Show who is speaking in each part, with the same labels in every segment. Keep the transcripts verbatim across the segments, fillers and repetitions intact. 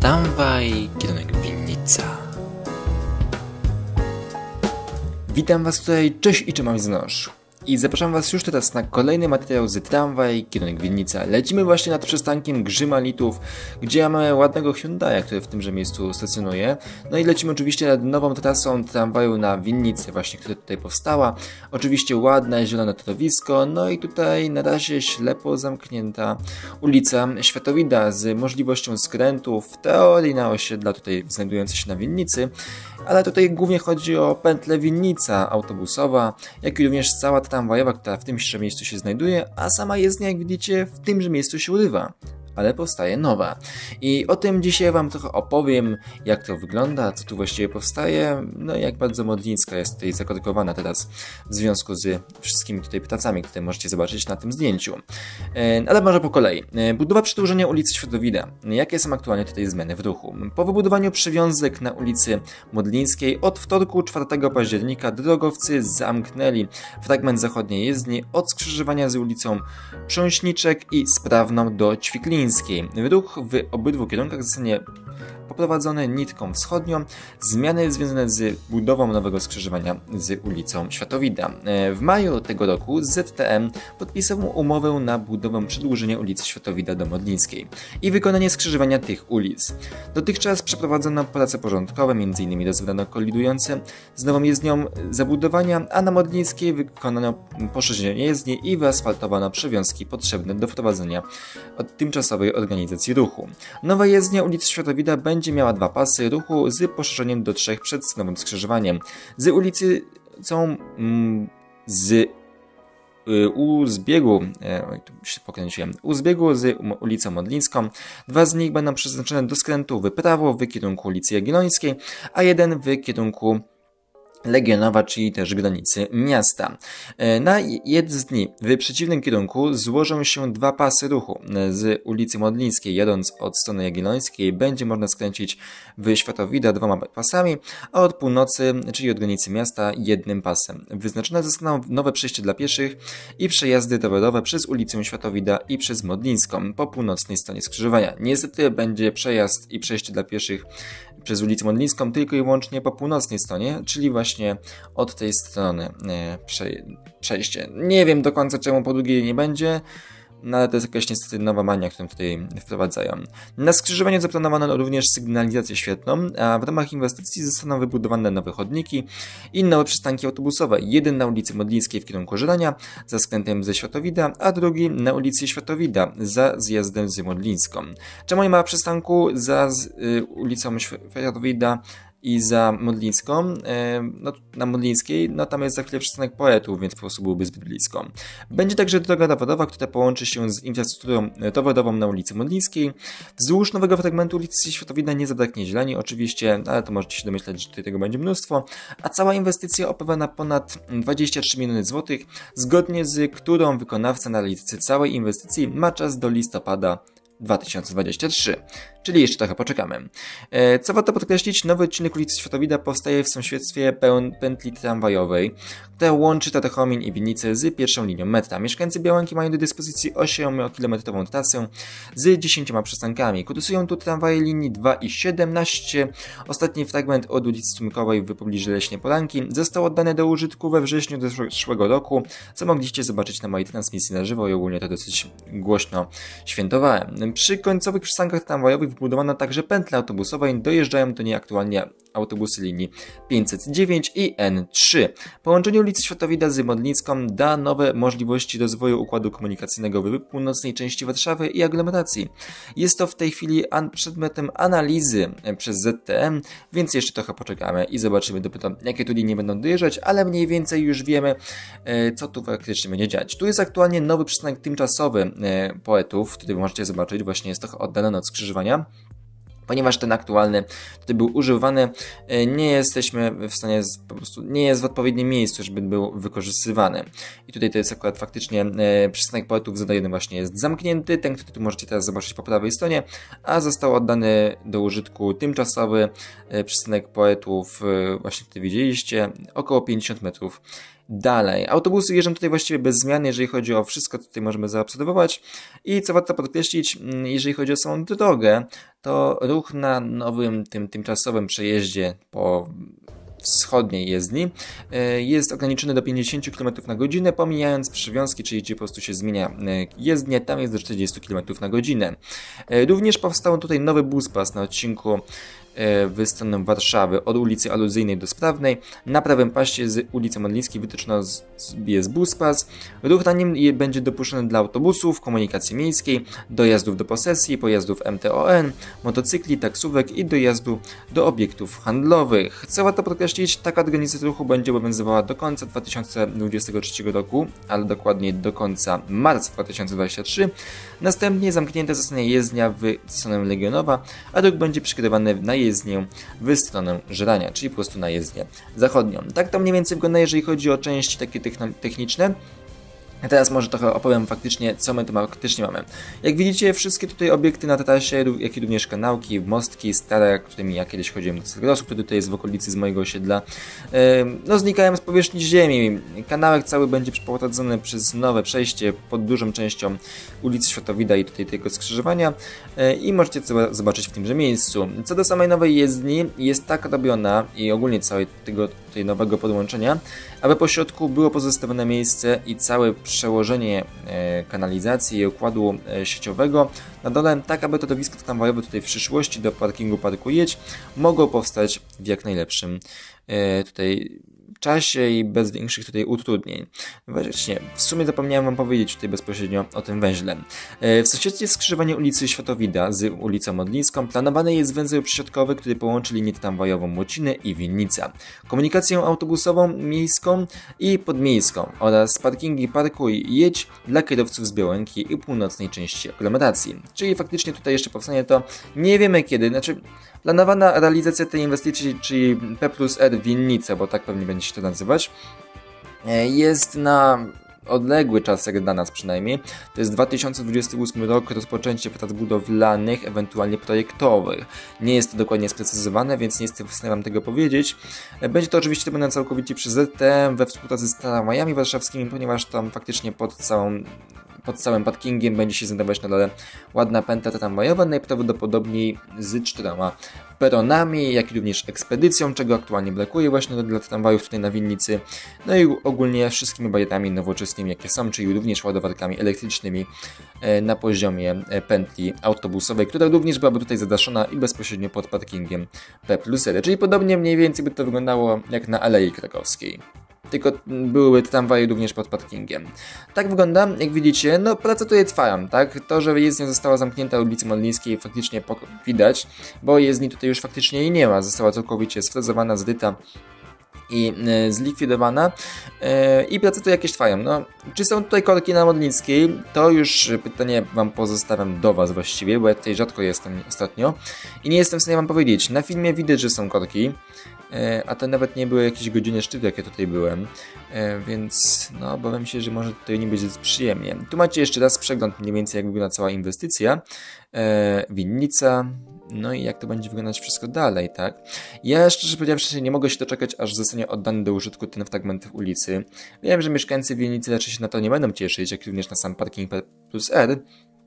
Speaker 1: Tramwaj, kierunek Winnica. Witam Was tutaj, cześć i czymś z noż. I zapraszam Was już teraz na kolejny materiał z Tramwaj, kierunek Winnica. Lecimy właśnie nad przystankiem Grzymalitów, gdzie mamy ładnego Hyundai'a, który w tymże miejscu stacjonuje. No i lecimy oczywiście nad nową trasą tramwaju na Winnicy, właśnie, która tutaj powstała. Oczywiście ładne, zielone torowisko, no i tutaj na razie ślepo zamknięta ulica Światowida z możliwością skrętu w teorii na osiedla tutaj znajdujące się na Winnicy. Ale tutaj głównie chodzi o pętlę Winnica autobusowa, jak i również cała tramwajowa, która w tymże miejscu się znajduje, a sama jezdnia, jak widzicie, w tymże miejscu się urywa. Ale powstaje nowa. I o tym dzisiaj Wam trochę opowiem, jak to wygląda, co tu właściwie powstaje, no i jak bardzo Modlińska jest tutaj zakorkowana teraz w związku z wszystkimi tutaj pracami, które możecie zobaczyć na tym zdjęciu. Ale może po kolei. Budowa przedłużenia ulicy Światowida. Jakie są aktualnie tutaj zmiany w ruchu? Po wybudowaniu przywiązek na ulicy Modlińskiej od wtorku czwartego października drogowcy zamknęli fragment zachodniej jezdni od skrzyżowania z ulicą Prząśniczek i Sprawną do Ćwiklińskiej. Ruch w obydwu kierunkach zostanie poprowadzony nitką wschodnią. Zmiany związane z budową nowego skrzyżowania z ulicą Światowida. W maju tego roku Z T M podpisał umowę na budowę przedłużenia ulicy Światowida do Modlińskiej i wykonanie skrzyżowania tych ulic. Dotychczas przeprowadzono prace porządkowe, m.in. rozwiązano kolidujące z nową jezdnią zabudowania, a na Modlińskiej wykonano poszerzenie jezdni i wyasfaltowano przewiązki potrzebne do wprowadzenia tymczasowej organizacji ruchu. Nowa jezdnia ulicy Światowida będzie miała dwa pasy ruchu z poszerzeniem do trzech przed nowym skrzyżowaniem. Z ulicy są mm, z u zbiegu, oj, tu się pokręciłem, u zbiegu z ulicą Modlińską. Dwa z nich będą przeznaczone do skrętu w prawo w kierunku ulicy Jagiellońskiej, a jeden w kierunku Legionowa, czyli też granicy miasta. Na jezdni w przeciwnym kierunku złożą się dwa pasy ruchu. Z ulicy Modlińskiej, jadąc od strony Jagiellońskiej, będzie można skręcić w Światowida dwoma pasami, a od północy, czyli od granicy miasta, jednym pasem. Wyznaczone zostaną nowe przejście dla pieszych i przejazdy rowerowe przez ulicę Światowida i przez Modlińską po północnej stronie skrzyżowania. Niestety będzie przejazd i przejście dla pieszych przez ulicę Modlińską tylko i wyłącznie po północnej stronie, czyli właśnie od tej strony prze, przejście. Nie wiem do końca czemu po drugiej nie będzie, no ale to jest jakaś niestety nowa mania, którą tutaj wprowadzają. Na skrzyżowaniu zaplanowano również sygnalizację świetlną, a w ramach inwestycji zostaną wybudowane nowe chodniki i nowe przystanki autobusowe. Jeden na ulicy Modlińskiej w kierunku Żelania za skrętem ze Światowida, a drugi na ulicy Światowida za zjazdem z Modlińską. Czemu nie ma przystanku za z, y, ulicą Światowida i za Modlińską, no, na Modlińskiej, no tam jest za chwilę przystanek Poetów, więc po prostu byłby zbyt blisko. Będzie także droga rowerowa, która połączy się z infrastrukturą rowerową na ulicy Modlińskiej. Wzdłuż nowego fragmentu ulicy Światowida nie zabraknie zieleni, oczywiście, ale to możecie się domyśleć, że tutaj tego będzie mnóstwo, a cała inwestycja opiewa na ponad dwadzieścia trzy miliony złotych, zgodnie z którą wykonawca na realizację całej inwestycji ma czas do listopada dwa tysiące dwudziestego trzeciego, czyli jeszcze trochę poczekamy. Co warto podkreślić, nowy odcinek ulicy Światowida powstaje w sąsiedztwie pętli tramwajowej, która łączy Tatechomin i Winnicę z pierwszą linią metra. Mieszkańcy Białęki mają do dyspozycji ośmiokilometrową trasę z dziesięcioma przystankami. Kursują tu tramwaje linii dwa i siedemnaście. Ostatni fragment od ulicy Strumkowej w pobliżu Leśnej Polanki został oddany do użytku we wrześniu zeszłego roku, co mogliście zobaczyć na mojej transmisji na żywo i ogólnie to dosyć głośno świętowałem. Przy końcowych przystankach tramwajowych wybudowano także pętle autobusowe i dojeżdżają do niej aktualnie autobusy linii pięćset dziewięć i N trzy. Połączenie ulicy Światowida z Modlińską da nowe możliwości rozwoju układu komunikacyjnego w północnej części Warszawy i aglomeracji. Jest to w tej chwili an przedmiotem analizy przez Z T M, więc jeszcze trochę poczekamy i zobaczymy dopiero, jakie tu linie będą dojeżdżać, ale mniej więcej już wiemy, co tu faktycznie będzie dziać. Tu jest aktualnie nowy przystanek tymczasowy Poetów, który możecie zobaczyć, właśnie jest trochę oddalony od skrzyżowania. Ponieważ ten aktualny tutaj był używany, nie jesteśmy w stanie, po prostu nie jest w odpowiednim miejscu, żeby był wykorzystywany. I tutaj to jest akurat faktycznie przystanek Poetów zadajony właśnie jest zamknięty, ten, który tu możecie teraz zobaczyć po prawej stronie, a został oddany do użytku tymczasowy przystanek Poetów, właśnie tutaj widzieliście, około pięćdziesiąt metrów dalej. Autobusy jeżdżą tutaj właściwie bez zmian, jeżeli chodzi o wszystko, co tutaj możemy zaobserwować. I co warto podkreślić, jeżeli chodzi o samą drogę, to ruch na nowym, tym tymczasowym przejeździe po wschodniej jezdni jest ograniczony do pięćdziesiąt kilometrów na godzinę, pomijając przywiązki, czyli gdzie po prostu się zmienia jezdnię, tam jest do czterdziestu kilometrów na godzinę. Również powstał tutaj nowy buspas na odcinku w stronę Warszawy od ulicy Aluzyjnej do Sprawnej. Na prawym paście z ulicy Modlińskiej wytyczono jest buspas. Ruch na nim będzie dopuszczony dla autobusów, komunikacji miejskiej, dojazdów do posesji, pojazdów M T O N, motocykli, taksówek i dojazdu do obiektów handlowych. Co warto podkreślić, taka organizacja ruchu będzie obowiązywała do końca dwa tysiące dwudziestego trzeciego roku, ale dokładniej do końca marca dwa tysiące dwudziestego trzeciego. Następnie zamknięta zostanie jezdnia w stronę Legionowa, a ruch będzie przekierowany na jezdnię w stronę Żerania, czyli po prostu na jezdnię zachodnią. Tak to mniej więcej wygląda, jeżeli chodzi o części takie techniczne. A teraz może trochę opowiem faktycznie, co my tu faktycznie mamy. Jak widzicie, wszystkie tutaj obiekty na trasie, jak i również kanałki, mostki stare, którymi ja kiedyś chodziłem do Cygrosu, który tutaj jest w okolicy z mojego osiedla, no znikają z powierzchni ziemi. Kanałek cały będzie przeprowadzony przez nowe przejście pod dużą częścią ulicy Światowida i tutaj tego skrzyżowania i możecie to zobaczyć w tymże miejscu. Co do samej nowej jezdni, jest tak robiona i ogólnie całego tego tutaj nowego podłączenia, aby po środku było pozostawione miejsce i całe przełożenie kanalizacji i układu sieciowego na dole, tak aby torowisko tramwajowe tutaj w przyszłości do parkingu Parku Jedź mogło powstać w jak najlepszym tutaj czasie i bez większych tutaj utrudnień. Właśnie, w sumie zapomniałem wam powiedzieć tutaj bezpośrednio o tym węźle. W sąsiedztwie skrzyżowania ulicy Światowida z ulicą Modlińską planowany jest węzeł przysiadkowy, który połączy linię tramwajową Młociny i Winnica, komunikację autobusową, miejską i podmiejską oraz parkingi Parkuj Jedź dla kierowców z Białęki i północnej części aglomeracji. Czyli faktycznie tutaj jeszcze powstanie to, nie wiemy kiedy, znaczy planowana realizacja tej inwestycji, czyli P plus R Winnica, bo tak pewnie będzie się to nazywać, jest na odległy czas, jak dla nas przynajmniej. To jest dwa tysiące dwudziesty ósmy rok, rozpoczęcie prac budowlanych, ewentualnie projektowych. Nie jest to dokładnie sprecyzowane, więc nie jestem w stanie wam tego powiedzieć. Będzie to oczywiście robione całkowicie przez Z T M we współpracy z tramwajami warszawskimi, ponieważ tam faktycznie pod całą Pod całym parkingiem będzie się znajdować na dole ładna pętla tramwajowa, najprawdopodobniej z czterema peronami, jak i również ekspedycją, czego aktualnie brakuje właśnie dla tramwajów tutaj na Winnicy. No i ogólnie wszystkimi barierami nowoczesnymi, jakie są, czyli również ładowarkami elektrycznymi na poziomie pętli autobusowej, która również byłaby tutaj zadaszona i bezpośrednio pod parkingiem P plus R, czyli podobnie mniej więcej by to wyglądało jak na Alei Krakowskiej. Tylko były tramwaje również pod parkingiem. Tak wygląda, jak widzicie, no prace tutaj trwają, tak? To, że jezdnia została zamknięta ulicy Modlińskiej faktycznie widać, bo jezdni tutaj już faktycznie jej nie ma. Została całkowicie sfrezowana, zryta i y, zlikwidowana yy, i prace tu jakieś trwają. No, czy są tutaj korki na Modlińskiej? To już pytanie wam pozostawiam do was właściwie, bo ja tutaj rzadko jestem ostatnio i nie jestem w stanie wam powiedzieć. Na filmie widać, że są korki, a to nawet nie były jakieś godziny szczytu, jak ja tutaj byłem, więc no obawiam się, że może tutaj nie będzie przyjemnie. Tu macie jeszcze raz przegląd mniej więcej, jak wygląda cała inwestycja, Winnica, no i jak to będzie wyglądać wszystko dalej, tak? Ja szczerze powiedziawszy nie mogę się doczekać, aż zostanie oddany do użytku ten fragment ulicy. Wiem, że mieszkańcy Winnicy raczej się na to nie będą cieszyć, jak również na sam parking P plus R,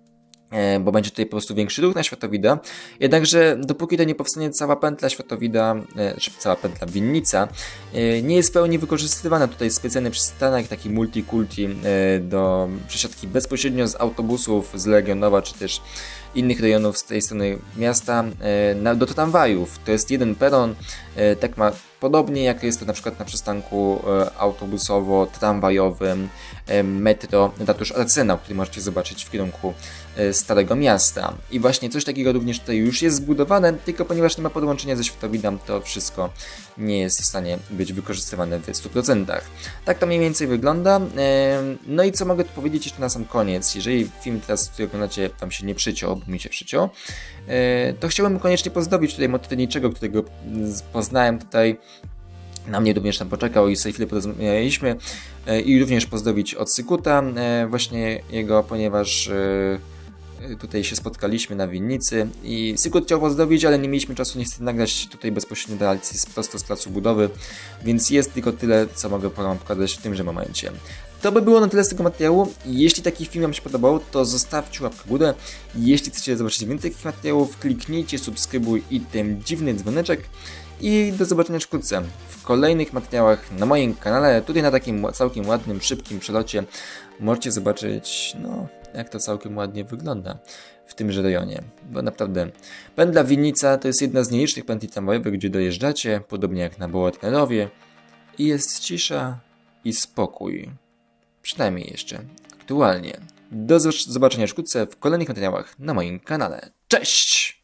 Speaker 1: bo będzie tutaj po prostu większy ruch na Światowida. Jednakże dopóki to nie powstanie cała pętla Światowida, czy cała pętla Winnica, nie jest w pełni wykorzystywana tutaj specjalny przystanek, taki multikulti do przesiadki bezpośrednio z autobusów z Legionowa, czy też innych rejonów z tej strony miasta do tramwajów. To jest jeden peron, tak ma podobnie jak jest to na przykład na przystanku autobusowo-tramwajowym metro Ratusz Arsenał, który możecie zobaczyć w kierunku Starego Miasta. I właśnie coś takiego również tutaj już jest zbudowane, tylko ponieważ nie ma podłączenia ze Światowidem, to wszystko nie jest w stanie być wykorzystywane w stu procentach. Tak to mniej więcej wygląda. No i co mogę tu powiedzieć jeszcze na sam koniec? Jeżeli film teraz, który oglądacie, wam się nie przyciął, bo mi się przyciął, to chciałbym koniecznie pozdrowić tutaj motoryjniczego, którego poznałem tutaj. Na mnie również tam poczekał i sobie chwilę porozmawialiśmy i również pozdrowić od Sykuta właśnie jego, ponieważ tutaj się spotkaliśmy na Winnicy i Sykut chciał pozdrowić, ale nie mieliśmy czasu niestety nagrać tutaj bezpośrednio relacji prosto z placu budowy, więc jest tylko tyle, co mogę wam pokazać w tymże momencie. To by było na tyle z tego materiału. Jeśli taki film Wam się podobał, to zostawcie łapkę w górę. Jeśli chcecie zobaczyć więcej takich materiałów, kliknijcie subskrybuj i ten dziwny dzwoneczek. I do zobaczenia wkrótce w kolejnych materiałach na moim kanale. Tutaj na takim całkiem ładnym, szybkim przelocie możecie zobaczyć, no, jak to całkiem ładnie wygląda w tymże rejonie. Bo naprawdę pętla Winnica to jest jedna z nielicznych pętli tramwajowych, gdzie dojeżdżacie, podobnie jak na Bołotnerowie, i jest cisza i spokój. Przynajmniej jeszcze aktualnie. Do zobaczenia wkrótce w kolejnych materiałach na moim kanale. Cześć!